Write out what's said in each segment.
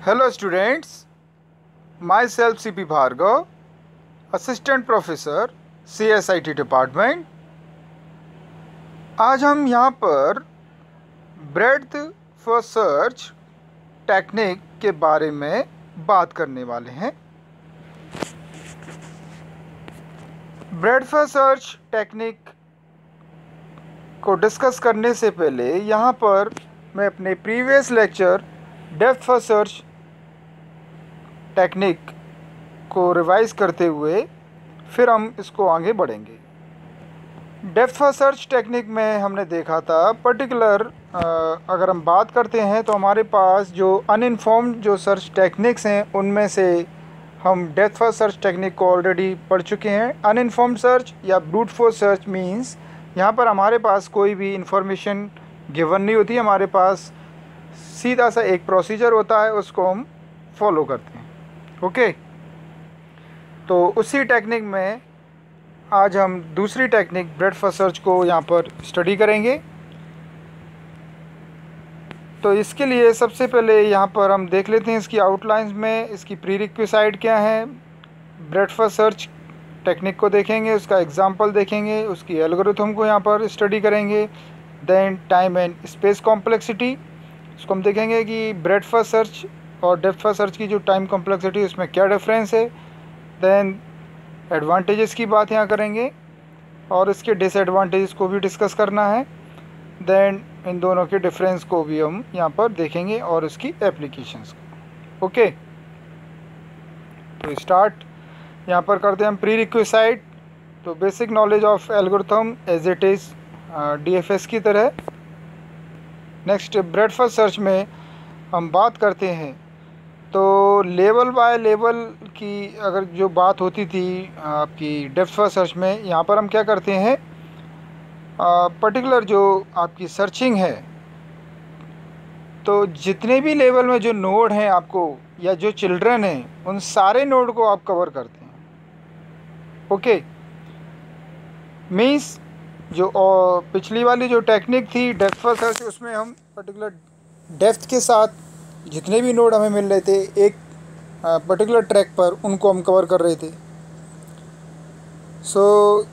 Hello students, myself CP Bhargav, Assistant Professor CSIT Department। आज हम यहाँ पर ब्रेड्थ फर्स्ट सर्च टेक्निक के बारे में बात करने वाले हैं। ब्रेड्थ फर्स्ट सर्च टेक्निक को डिस्कस करने से पहले यहाँ पर मैं अपने previous lecture depth first search technique को रिवाइज करते हुए फिर हम इसको आगे बढ़ेंगे। डेप्थ फर्स्ट सर्च टेक्निक में हमने देखा था पर्टिकुलर अगर हम बात करते हैं तो हमारे पास जो अनइन्फॉर्म्ड जो सर्च टेक्निक्स हैं उनमें से हम डेप्थ फर्स्ट सर्च टेक्निक को ऑलरेडी पढ़ चुके हैं। अनइन्फॉर्म्ड सर्च या ब्रूट फोर्स सर्च मींस यहाँ पर हमारे पास कोई भी इंफॉर्मेशन गिवन नहीं होती, हमारे पास सीधा सा एक प्रोसीजर होता है, उसको हम फॉलो करते हैं। ओके, तो उसी टेक्निक में आज हम दूसरी टेक्निक ब्रेड्थ फर्स्ट सर्च को यहाँ पर स्टडी करेंगे। तो इसके लिए सबसे पहले यहाँ पर हम देख लेते हैं इसकी आउटलाइंस में इसकी प्रीरिक्विसाइट क्या है। ब्रेड्थ फर्स्ट सर्च टेक्निक को देखेंगे, उसका एग्जांपल देखेंगे, उसकी एल्गोरिथम को यहाँ पर स्टडी करेंगे। Then time and space complexity, इसको हम देखेंगे कि ब्रेड्थ फर्स्ट सर्च और डेप्थ फर्स्ट सर्च की जो टाइम कॉम्प्लेक्सिटी है उसमें क्या डिफरेंस है। देन एडवांटेजेस की बात यहाँ करेंगे और इसके डिसएडवांटेजेस को भी डिस्कस करना है। देन इन दोनों के डिफरेंस को भी हम यहाँ पर देखेंगे और उसकी एप्लीकेशंस को। ओके, तो स्टार्ट यहाँ पर करते हैं हम प्रीरिक्विसाइट। तो basic knowledge of algorithm as it is DFS की तरह। नेक्स्ट ब्रेड्थ फर्स्ट सर्च में हम बात करते हैं तो लेवल बाय लेवल की अगर जो बात होती थी आपकी डेप्थ फर्स्ट सर्च में, यहाँ पर हम क्या करते हैं पर्टिकुलर जो आपकी सर्चिंग है तो जितने भी लेवल में जो नोड हैं आपको या जो चिल्ड्रन हैं उन सारे नोड को आप कवर करते हैं। ओके, मीन्स जो पिछली वाली जो टेक्निक थी डेप्थ फर्स्ट सर्च उसमें हम पर्टिकुलर डेप्थ के साथ जितने भी नोड हमें मिल रहे थे एक पर्टिकुलर ट्रैक पर उनको हम कवर कर रहे थे। So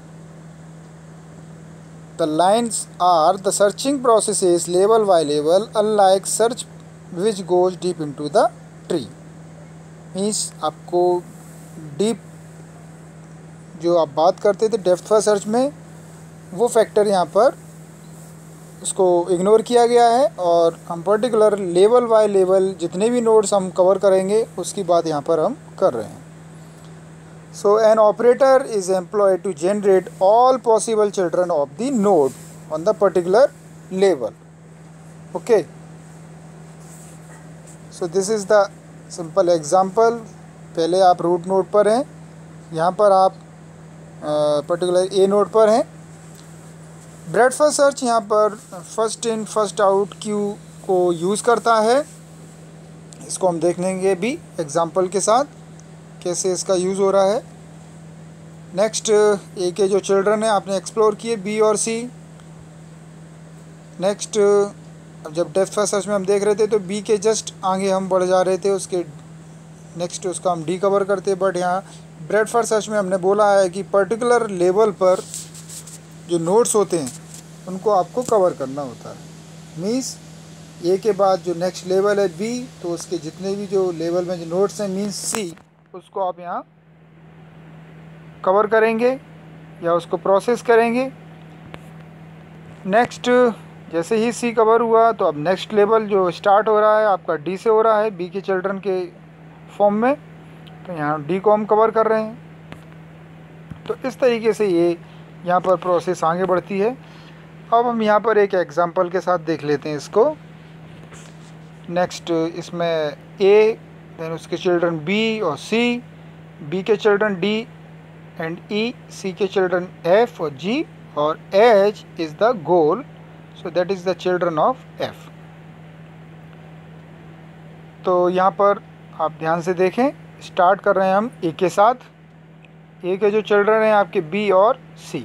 the lines are the searching process is level by level unlike search which goes deep into the tree. Means आपको डीप जो आप बात करते थे डेप्थ फर्स्ट सर्च में वो फैक्टर यहाँ पर उसको इग्नोर किया गया है और हम पर्टिकुलर लेवल बाय लेवल जितने भी नोड्स हम कवर करेंगे उसकी बात यहाँ पर हम कर रहे हैं। So an operator is employed to generate all possible children of the node on the particular level. Okay, so this is the simple example. पहले आप रूट नोड पर हैं, यहाँ पर आप पर्टिकुलर ए नोड पर हैं। ब्रेड्थ फर्स्ट सर्च यहाँ पर first in first out queue को यूज़ करता है। इसको हम देख लेंगे भी एग्जांपल के साथ कैसे इसका यूज़ हो रहा है। नेक्स्ट ए के जो चिल्ड्रन हैं आपने एक्सप्लोर किए बी और सी। नेक्स्ट जब डेप्थ फर्स्ट सर्च में हम देख रहे थे तो बी के जस्ट आगे हम बढ़ जा रहे थे, उसके नेक्स्ट उसका हम डी कवर करते। बट यहाँ ब्रेड्थ फर्स्ट सर्च में हमने बोला है कि पर्टिकुलर लेवल पर जो नोड्स होते हैं उनको आपको कवर करना होता है। मीन्स ए के बाद जो नेक्स्ट लेवल है बी तो उसके जितने भी जो लेवल में जो नोड्स हैं मीन्स सी उसको आप यहाँ कवर करेंगे या उसको प्रोसेस करेंगे। नेक्स्ट जैसे ही सी कवर हुआ तो अब नेक्स्ट लेवल जो स्टार्ट हो रहा है आपका डी से हो रहा है बी के चिल्ड्रन के फॉर्म में, तो यहाँ डी को हम कवर कर रहे हैं। तो इस तरीके से ये यहाँ पर प्रोसेस आगे बढ़ती है। अब हम यहाँ पर एक एग्जांपल के साथ देख लेते हैं इसको। नेक्स्ट इसमें ए, देन उसके चिल्ड्रन बी और सी, बी के children D and E, C के चिल्ड्रन एफ और जी और H is the goal, so that is the children of F. तो यहाँ पर आप ध्यान से देखें, स्टार्ट कर रहे हैं हम ए के साथ। ए के जो चिल्ड्रन हैं आपके बी और सी।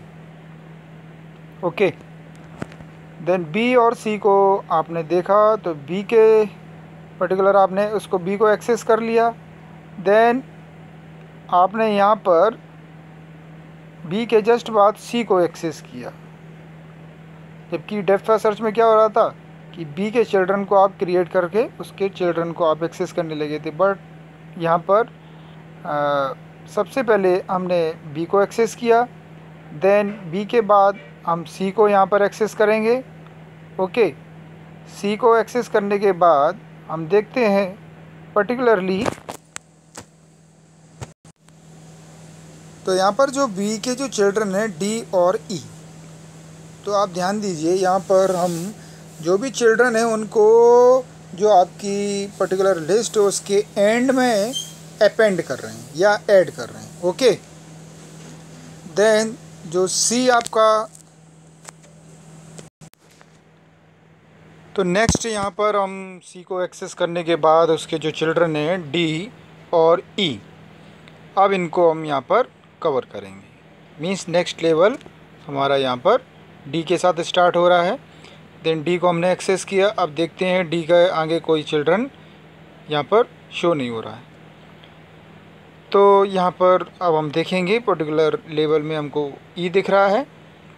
ओके, देन बी और सी को आपने देखा तो बी के पर्टिकुलर आपने उसको बी को एक्सेस कर लिया। देन आपने यहाँ पर बी के जस्ट बाद सी को एक्सेस किया, जबकि डेप्थ फर्स्ट सर्च में क्या हो रहा था कि बी के चिल्ड्रन को आप क्रिएट करके उसके चिल्ड्रन को आप एक्सेस करने लगे थे। बट यहाँ पर सबसे पहले हमने बी को एक्सेस किया, देन बी के बाद हम सी को यहाँ पर एक्सेस करेंगे। ओके, सी को एक्सेस करने के बाद हम देखते हैं पर्टिकुलरली, तो यहाँ पर जो बी के जो चिल्ड्रन हैं डी और ई, तो आप ध्यान दीजिए यहाँ पर हम जो भी चिल्ड्रन हैं उनको जो आपकी पर्टिकुलर लिस्ट है उसके एंड में अपेंड कर रहे हैं या ऐड कर रहे हैं। ओके, देन जो सी आपका, तो नेक्स्ट यहाँ पर हम सी को एक्सेस करने के बाद उसके जो चिल्ड्रन हैं डी और ई, अब इनको हम यहाँ पर कवर करेंगे। मीन्स नेक्स्ट लेवल हमारा यहाँ पर डी के साथ स्टार्ट हो रहा है। देन डी को हमने एक्सेस किया, अब देखते हैं डी का आगे कोई चिल्ड्रन यहाँ पर शो नहीं हो रहा है। तो यहाँ पर अब हम देखेंगे पर्टिकुलर लेवल में हमको ई दिख रहा है,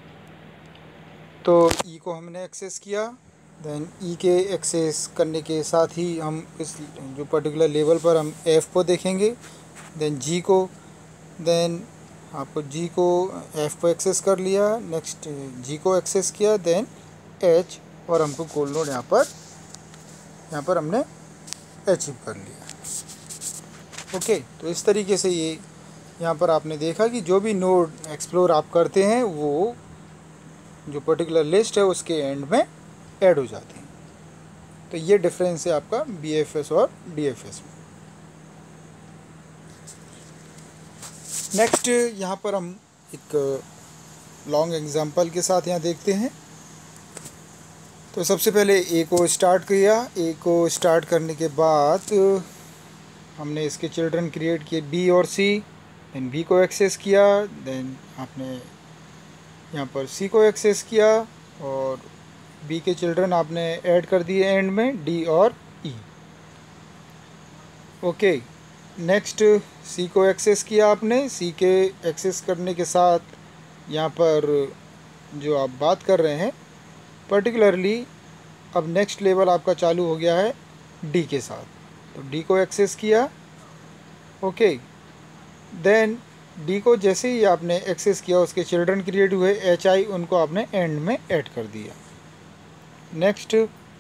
तो ई को हमने एक्सेस किया। देन ई के एक्सेस करने के साथ ही हम इस जो पर्टिकुलर लेवल पर हम एफ़ को देखेंगे, देन जी को, देन आपको जी को एफ़ को एक्सेस कर लिया, नेक्स्ट जी को एक्सेस किया, देन एच, और हमको गोल नोड यहाँ पर हमने अचीव कर लिया। ओके, तो इस तरीके से ये यहाँ पर आपने देखा कि जो भी नोड एक्सप्लोर आप करते हैं वो जो पर्टिकुलर लिस्ट है उसके एंड में ऐड हो जाती हैं। तो ये डिफरेंस है आपका BFS और DFS में। नेक्स्ट यहाँ पर हम एक लॉन्ग एग्जांपल के साथ यहाँ देखते हैं। तो सबसे पहले ए को स्टार्ट किया, ए को स्टार्ट करने के बाद हमने इसके चिल्ड्रन क्रिएट किए बी और सी, देन बी को एक्सेस किया, देन आपने यहाँ पर सी को एक्सेस किया और बी के चिल्ड्रन आपने ऐड कर दिए एंड में डी और ई। ओके, नेक्स्ट सी को एक्सेस किया आपने, सी के एक्सेस करने के साथ यहाँ पर जो आप बात कर रहे हैं पर्टिकुलरली अब नेक्स्ट लेवल आपका चालू हो गया है डी के साथ, तो डी को एक्सेस किया। ओके, देन डी को जैसे ही आपने एक्सेस किया उसके चिल्ड्रन क्रिएट हुए एच आई, उनको आपने एंड में ऐड कर दिया। नेक्स्ट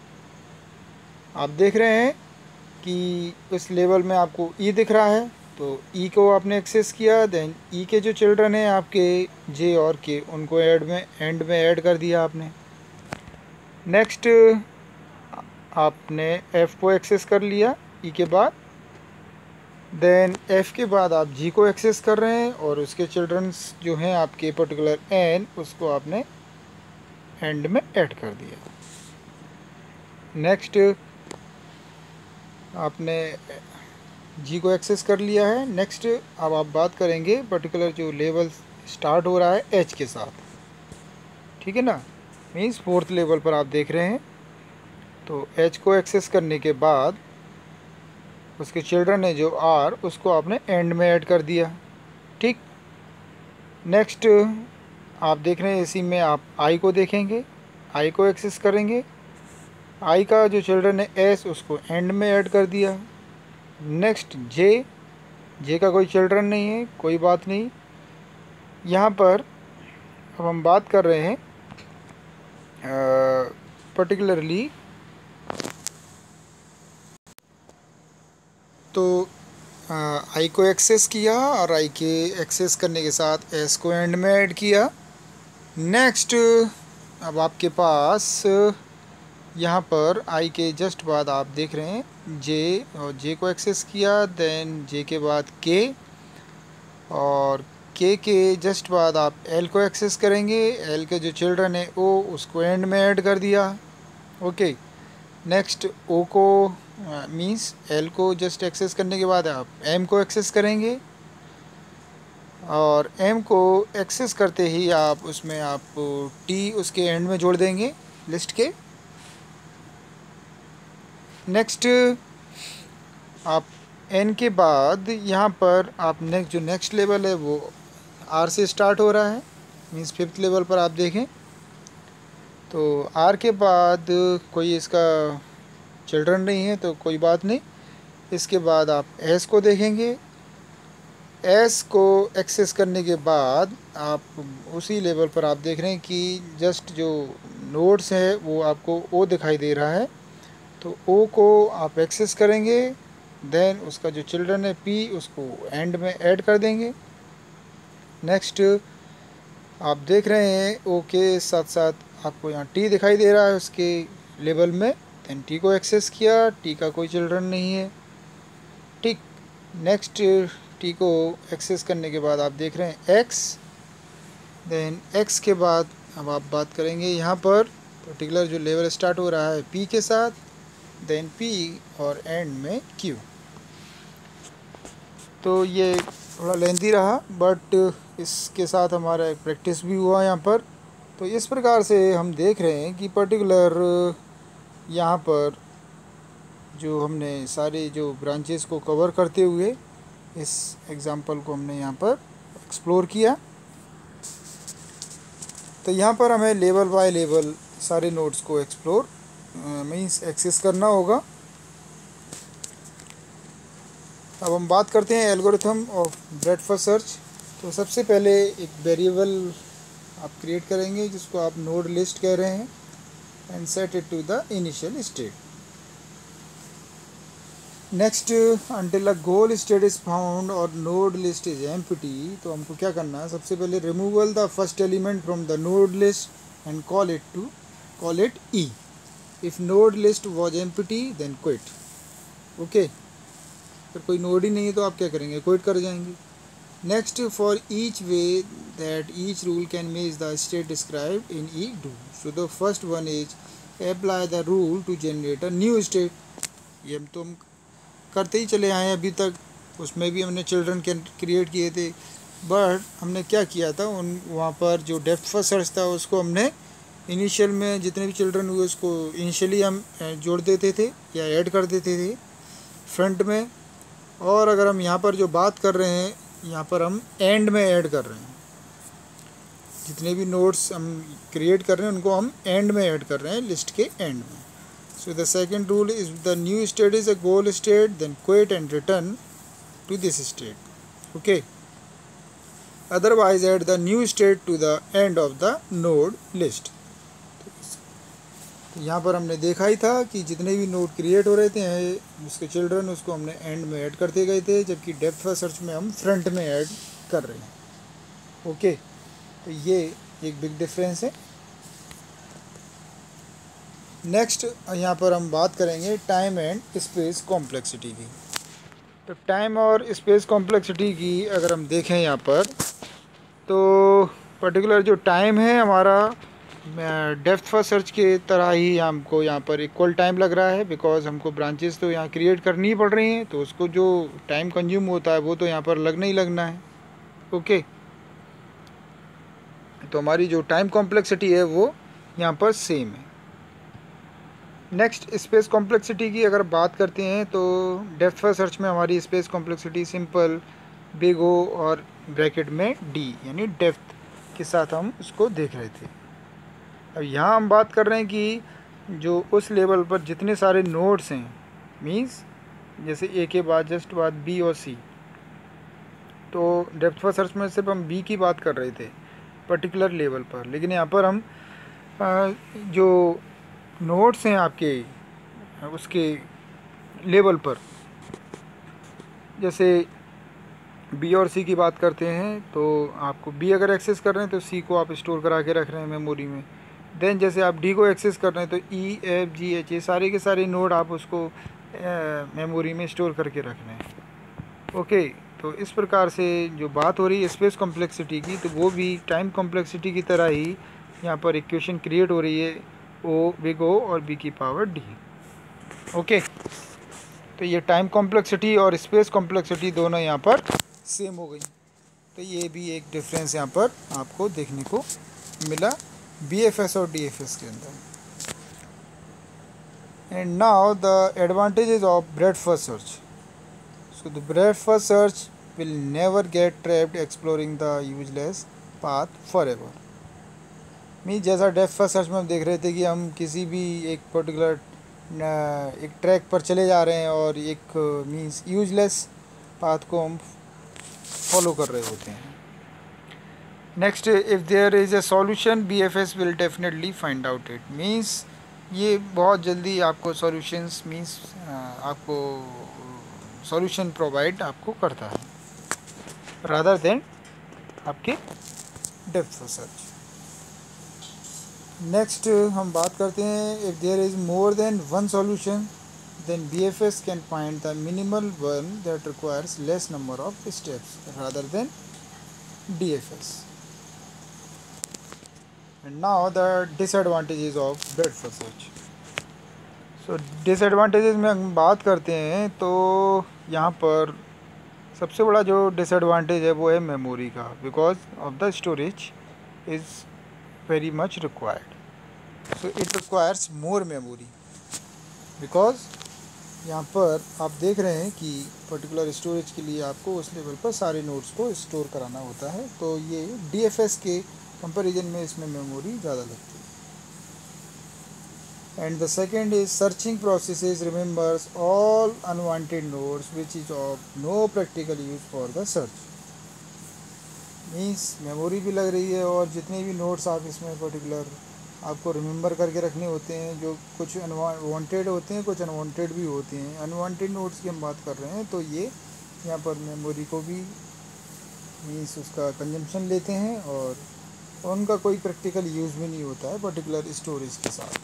आप देख रहे हैं कि उस लेवल में आपको ई दिख रहा है, तो ई को आपने एक्सेस किया, देन ई के जो चिल्ड्रन हैं आपके जे और के, उनको एंड में ऐड कर दिया आपने। नेक्स्ट आपने एफ़ को एक्सेस कर लिया ई के बाद, देन एफ़ के बाद आप जी को एक्सेस कर रहे हैं और उसके चिल्ड्रंस जो हैं आपके पर्टिकुलर एन, उसको आपने एंड में ऐड कर दिया। नेक्स्ट आपने जी को एक्सेस कर लिया है। नेक्स्ट अब आप बात करेंगे पर्टिकुलर जो लेवल स्टार्ट हो रहा है एच के साथ, ठीक है ना, मीन्स फोर्थ लेवल पर आप देख रहे हैं। तो एच को एक्सेस करने के बाद उसके चिल्ड्रन है जो आर, उसको आपने एंड में ऐड कर दिया, ठीक। नेक्स्ट आप देख रहे हैं इसी में आप आई को देखेंगे, आई को एक्सेस करेंगे, आई का जो चिल्ड्रन है एस, उसको एंड में ऐड कर दिया। नेक्स्ट जे, जे का कोई चिल्ड्रन नहीं है, कोई बात नहीं। यहाँ पर अब हम बात कर रहे हैं पर्टिकुलरली, तो आई को एक्सेस किया और आई के एक्सेस करने के साथ एस को एंड में ऐड किया। नेक्स्ट अब आपके पास यहाँ पर आई के जस्ट बाद आप देख रहे हैं जे, और जे को एक्सेस किया, देन जे के बाद के, और के जस्ट बाद आप एल को एक्सेस करेंगे, एल के जो चिल्ड्रन है ओ, उसको एंड में ऐड कर दिया। ओके, नेक्स्ट ओ को मीन्स एल को जस्ट एक्सेस करने के बाद आप एम को एक्सेस करेंगे, और एम को एक्सेस करते ही आप उसमें आप टी उसके एंड में जोड़ देंगे लिस्ट के। नेक्स्ट आप n के बाद यहाँ पर आप जो नेक्स्ट लेवल है वो r से स्टार्ट हो रहा है, मीन्स 5th लेवल पर आप देखें तो r के बाद कोई इसका चिल्ड्रन नहीं है तो कोई बात नहीं। इसके बाद आप s को देखेंगे, s को एक्सेस करने के बाद आप उसी लेवल पर आप देख रहे हैं कि जस्ट जो नोड्स है वो आपको o दिखाई दे रहा है, तो o को आप एक्सेस करेंगे, देन उसका जो चिल्ड्रन है p उसको एंड में ऐड कर देंगे। नेक्स्ट आप देख रहे हैं o के साथ साथ आपको यहाँ t दिखाई दे रहा है उसके लेवल में, देन t को एक्सेस किया, t का कोई चिल्ड्रन नहीं है, ठीक। नेक्स्ट t को एक्सेस करने के बाद आप देख रहे हैं x, देन x के बाद अब आप बात करेंगे यहाँ पर पर्टिकुलर जो लेवल स्टार्ट हो रहा है p के साथ, देन p और एंड में q। तो ये थोड़ा लेंथी रहा बट इसके साथ हमारा एक प्रैक्टिस भी हुआ यहाँ पर। तो इस प्रकार से हम देख रहे हैं कि पर्टिकुलर यहाँ पर जो हमने सारे जो ब्रांचेस को कवर करते हुए इस एग्ज़ाम्पल को हमने यहाँ पर एक्सप्लोर किया। तो यहाँ पर हमें लेवल बाय लेवल सारे नोड्स को एक्सप्लोर मीन्स एक्सेस करना होगा। अब हम बात करते हैं algorithm of breadth first search. तो सबसे पहले एक वेरिएबल आप क्रिएट करेंगे जिसको आप नोड लिस्ट कह रहे हैं and set it to the initial state. Next until a goal state is found और नोड लिस्ट इज एम्प्टी, तो हमको क्या करना है, सबसे पहले removal the first element from the node list and call it E. If node list was empty then quit. Okay, फिर कोई नोड ही नहीं है तो आप क्या करेंगे, क्विट कर जाएंगे। Next for each way that each rule can match the state described in E do, so the first one is apply the rule to generate a new state. ये हम करते ही चले आए अभी तक, उसमें भी हमने चिल्ड्रन क्रिएट किए थे, बट हमने क्या किया था वहाँ पर जो डेप्थ फर्स्ट सर्च था उसको हमने इनिशियल में जितने भी चिल्ड्रन हुए उसको इनिशियली हम जोड़ देते थे या ऐड कर देते थे फ्रंट में, और अगर हम यहाँ पर जो बात कर रहे हैं यहाँ पर हम एंड में ऐड कर रहे हैं, जितने भी नोड्स हम क्रिएट कर रहे हैं उनको हम एंड में ऐड कर रहे हैं, लिस्ट के एंड में। So the second rule is the new state is a goal state, then quit and return to this state. Okay. Otherwise add the new state to the end of the node list. तो यहाँ पर हमने देखा ही था कि जितने भी node create हो रहे थे उसके चिल्ड्रन उसको हमने एंड में ऐड करते गए थे, जबकि डेप्थ फर्स्ट सर्च में हम फ्रंट में ऐड कर रहे हैं। ओके, तो ये एक बिग डिफरेंस है। नेक्स्ट यहाँ पर हम बात करेंगे टाइम एंड स्पेस कॉम्प्लेक्सिटी की। तो टाइम और स्पेस कॉम्प्लेक्सिटी की अगर हम देखें यहाँ पर, तो पर्टिकुलर जो टाइम है हमारा डेप्थ फर्स्ट सर्च के तरह ही हमको यहाँ पर इक्वल टाइम लग रहा है, बिकॉज हमको ब्रांचेस तो यहाँ क्रिएट करनी ही पड़ रही हैं, तो उसको जो टाइम कंज्यूम होता है वो तो यहाँ पर लगना ही लगना है। ओके, तो हमारी जो टाइम कॉम्प्लेक्सिटी है वो यहाँ पर सेम है। नेक्स्ट स्पेस कॉम्प्लेक्सिटी की अगर बात करते हैं तो डेप्थ फर्स्ट सर्च में हमारी space complexity simple big O और ब्रैकेट में डी यानी डेप्थ के साथ हम उसको देख रहे थे। अब यहाँ हम बात कर रहे हैं कि जो उस लेवल पर जितने सारे नोड्स हैं, मीन्स जैसे ए के बाद जस्ट बाद बी और सी, तो डेप्थ फर्स्ट सर्च में सिर्फ हम बी की बात कर रहे थे पर्टिकुलर लेवल पर, लेकिन यहाँ पर हम जो नोड्स हैं आपके उसके लेवल पर, जैसे बी और सी की बात करते हैं तो आपको बी अगर एक्सेस कर रहे हैं तो सी को आप स्टोर करा के रख रहे हैं मेमोरी में। देन जैसे आप डी को एक्सेस कर रहे हैं तो ई एफ जी एच ये सारे के सारे नोड आप उसको मेमोरी में स्टोर करके रख रहे हैं। ओके, तो इस प्रकार से जो बात हो रही है स्पेस कॉम्प्लेक्सिटी की, तो वो भी टाइम कॉम्प्लेक्सिटी की तरह ही यहाँ पर इक्वेशन क्रिएट हो रही है, ओ बिग ओ और बी की पावर डी। ओके, तो ये टाइम कॉम्प्लेक्सिटी और स्पेस कॉम्प्लेक्सिटी दोनों यहाँ पर सेम हो गई। तो ये भी एक डिफरेंस यहाँ पर आपको देखने को मिला BFS और DFS के अंदर। And now the advantages of breadth first search. So the breadth first search will never get trapped exploring the useless path forever. Mean जैसा डेप्थ फर्स्ट सर्च में हम देख रहे थे कि हम किसी भी एक पर्टिकुलर एक ट्रैक पर चले जा रहे हैं और एक मीन्स यूजलेस पाथ को हम फॉलो कर रहे होते हैं. Next, if there is a solution BFS will definitely find out it. Means ये बहुत जल्दी आपको सॉल्यूशंस मीन्स आपको सॉल्यूशन प्रोवाइड आपको करता है रादर देन आपके डेप्थ फर्स्ट सर्च. नेक्स्ट हम बात करते हैं, if there is more than one solution then BFS can find the minimal one that requires less number of steps rather than DFS. And now the disadvantages of breadth first search. So disadvantages में हम बात करते हैं तो यहाँ पर सबसे बड़ा जो डिसएडवांटेज है वो है मेमोरी का, because of the storage is very much required. So it requires more memory, because यहाँ पर आप देख रहे हैं कि पर्टिकुलर स्टोरेज के लिए आपको उस लेवल पर सारे नोट्स को स्टोर कराना होता है. तो ये DFS के कंपैरिजन में इसमें मेमोरी ज़्यादा लगती है. And the second is searching processes remembers all unwanted notes which is of no practical use for the search. Means memory भी लग रही है और जितने भी नोट्स आप इसमें पर्टिकुलर आपको रिमेंबर करके रखने होते हैं, जो कुछ वांटेड होते हैं कुछ अनवांटेड भी होते हैं. अनवांटेड नोट्स की हम बात कर रहे हैं तो ये यहाँ पर मेमोरी को भी मीन्स उसका कंजम्पशन लेते हैं और उनका कोई प्रैक्टिकल यूज़ भी नहीं होता है पर्टिकुलर स्टोरेज के साथ.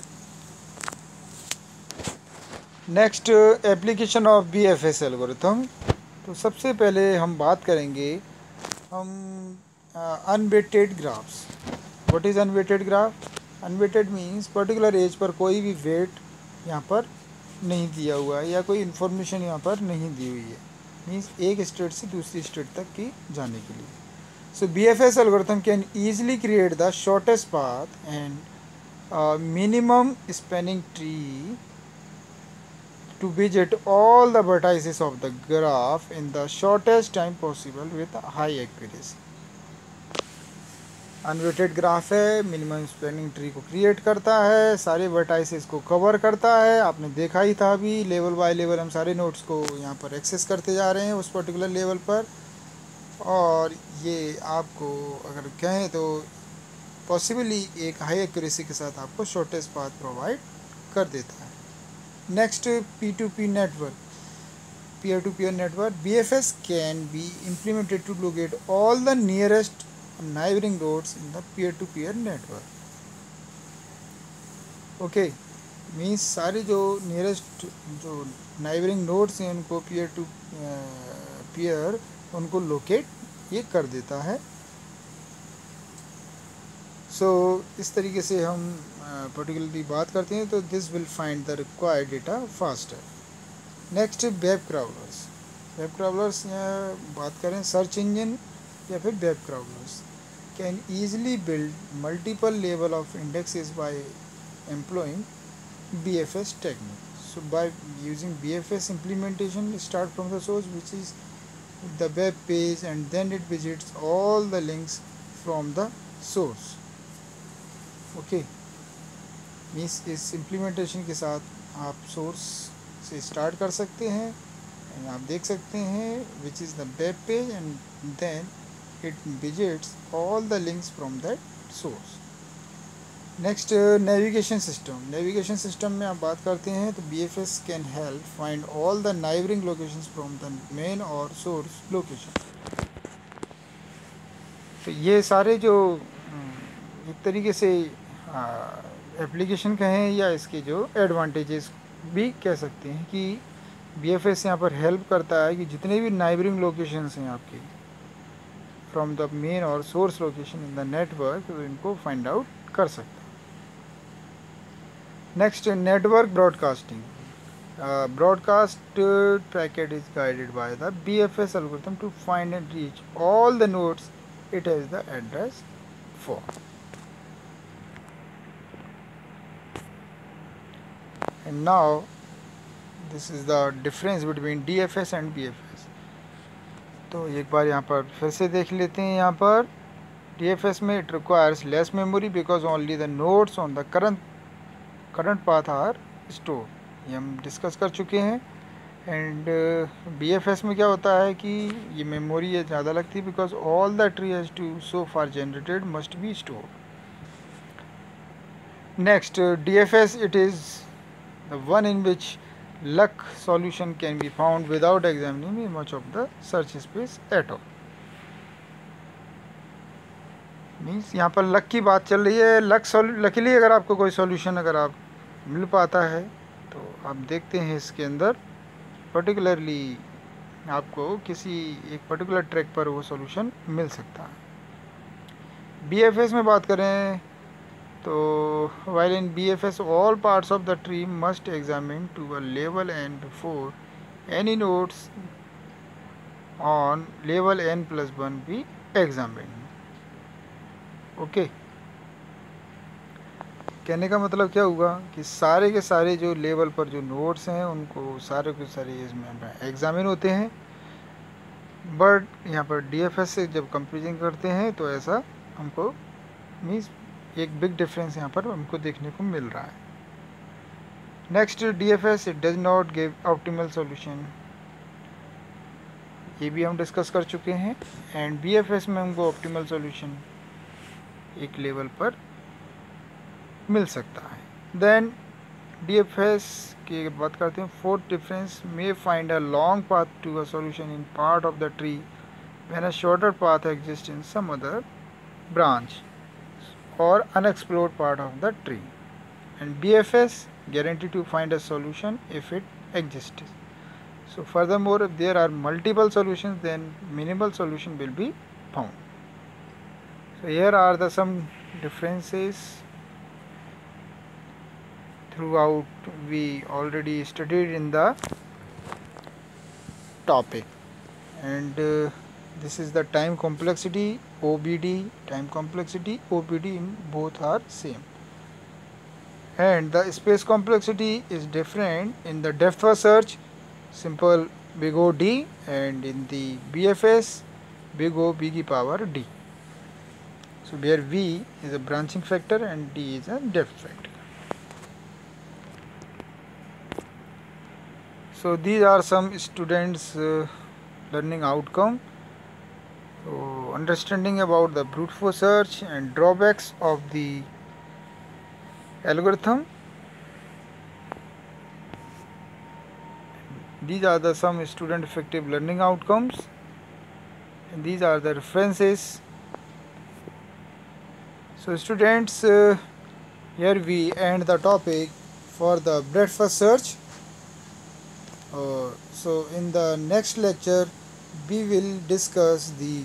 Next, application of BFS algorithm. तो सबसे पहले हम बात करेंगे हम unweighted graphs. What is unweighted graph? Unweighted means particular edge पर कोई भी वेट यहाँ पर नहीं दिया हुआ है या कोई इन्फॉर्मेशन यहाँ पर नहीं दी हुई है. मीन्स एक स्टेट से दूसरी स्टेट तक की जाने के लिए. So BFS algorithm can easily create the shortest path and minimum spanning tree to visit all the vertices of the graph in the shortest time possible with high accuracy. Unweighted graph है, minimum spanning tree को create करता है, सारे vertices को cover करता है. आपने देखा ही था अभी लेवल बाय लेवल हम सारे नोट्स को यहाँ पर एक्सेस करते जा रहे हैं उस पर्टिकुलर लेवल पर. और ये आपको अगर कहें तो पॉसिबली एक हाई एक्यूरेसी के साथ आपको शॉर्टेस्ट पाथ प्रोवाइड कर देता है. Next, P2P network, peer-to-peer network. BFS can be implemented to locate all the nearest neighboring nodes in the peer-to-peer network. Okay, मीन्स सारे जो नियरेस्ट जो नाइबरिंग नोड्स हैं उनको पीयर टू पीयर उनको लोकेट ये कर देता है. सो इस तरीके से हम पर्टिकुलरली बात करते हैं तो this will find the required data faster. Next, web crawlers. Web crawlers बात करें सर्च इंजन या फिर web crawlers can easily build multiple level of indexes by employing BFS technique. So by using BFS implementation, start from the source which is the web page and then it visits all the links from the source. Okay, means इस implementation के साथ आप source से start कर सकते हैं. आप देख सकते हैं which is the web page and then it visits all the links from that source. Next, navigation system. Navigation system में आप बात करते हैं तो BFS can help find all the neighbouring locations from the main और source location. तो ये सारे जो एक तरीके से एप्लीकेशन कहें या इसके जो एडवांटेजेस भी कह सकते हैं कि BFS यहाँ पर हेल्प करता है कि जितने भी नाइबरिंग लोकेशंस हैं आपके फ्रॉम द मेन और source location in the network तो इनको फाइंड आउट कर सकते हैं. Next, network broadcasting. Broadcast packet is guided by the BFS algorithm to find and reach all the nodes it has the address for. And now this is the difference between DFS and BFS. तो एक बार यहाँ पर फिर से देख लेते हैं। यहाँ पर DFS में it requires less memory because only the nodes on the current path are store, ये हम डिस्कस कर चुके हैं। एंड BFS में क्या होता है कि ये मेमोरी ये ज़्यादा लगती है because all the tree has to so far generated must be store. Next DFS, it is the one in which luck solution can be found without examining much of the search space at all। Means यहाँ पर luck की बात चल रही है। Luckily अगर आपको कोई सॉल्यूशन अगर आप मिल पाता है तो आप देखते हैं इसके अंदर पर्टिकुलरली आपको किसी एक पर्टिकुलर ट्रैक पर वो सॉल्यूशन मिल सकता है। BFS में बात करें तो while in BFS all parts of the tree must examine to a level n before any nodes on level n+1 be examined। Okay, कहने का मतलब क्या हुआ कि सारे के सारे जो लेवल पर जो नोड्स हैं उनको सारे के सारे इसमें एग्जामिन होते हैं। बट यहाँ पर DFS से जब कंपेरिजन करते हैं तो ऐसा हमको मीन्स एक बिग डिफरेंस यहाँ पर हमको देखने को मिल रहा है। Next DFS, it does not give optimal solution, ये भी हम डिस्कस कर चुके हैं। एंड BFS में हमको ऑप्टिमल सॉल्यूशन एक लेवल पर मिल सकता है। देन DFS की बात करते हैं। Fourth difference, may find a long path to a solution in part of the tree when a shorter path exist in some other branch or unexplored part of the tree, and BFS guarantee to find a solution if it exists. So furthermore, if there are multiple solutions then minimal solution will be found. So here are the some differences throughout we already studied in the topic, and this is the time complexity OBD, time complexity OBD in both are same, and the space complexity is different in the depth first search simple big O D, and in the BFS big O B की power D। So where V is a branching factor and D is a depth factor। So these are some students learning outcome, so understanding about the brute force search and drawbacks of the algorithm. These are the some student effective learning outcomes, and these are the references. So students, here we end the topic for the breadth first search. So in the next lecture we will discuss the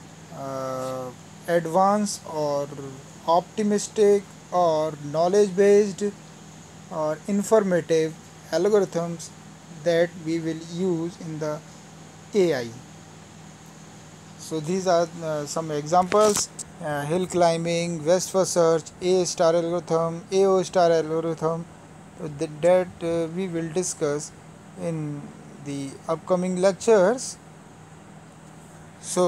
advanced or optimistic or knowledge based or informative algorithms that we will use in the AI. So these are some examples: hill climbing, best first search, A star algorithm, AO star algorithm, that we will discuss in the upcoming lectures. So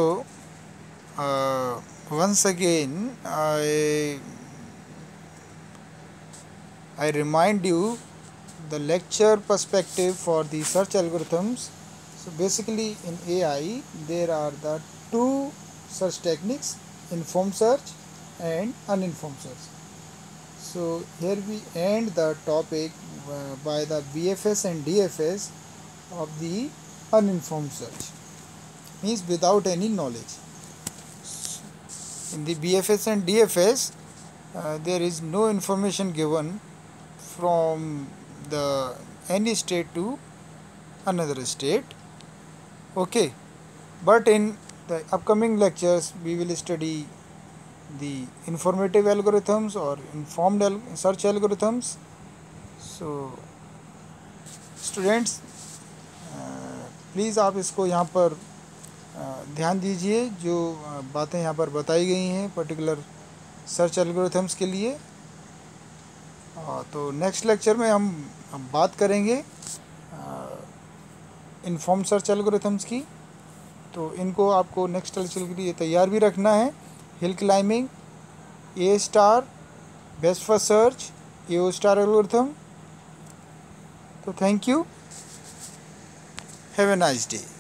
once again I remind you the lecture perspective for the search algorithms. So basically in AI there are the two search techniques, informed search and uninformed search. So here we end the topic by the BFS and DFS of the uninformed search, means without any knowledge. In the BFS and DFS there is no information given from the any state to another state. Okay, but in the upcoming lectures we will study the informative algorithms or informed search algorithms. So students please आप इसको यहाँ पर ध्यान दीजिए जो बातें यहाँ पर बताई गई हैं पर्टिकुलर सर्च एल्गोरिथम्स के लिए। तो नेक्स्ट लेक्चर में हम बात करेंगे इन्फॉर्म्ड सर्च एल्गोरिथम्स की। तो इनको आपको नेक्स्ट लेक्चर के लिए तैयार भी रखना है। Hill climbing, A star, best first search, AO star algorithm. तो thank you, have a nice day.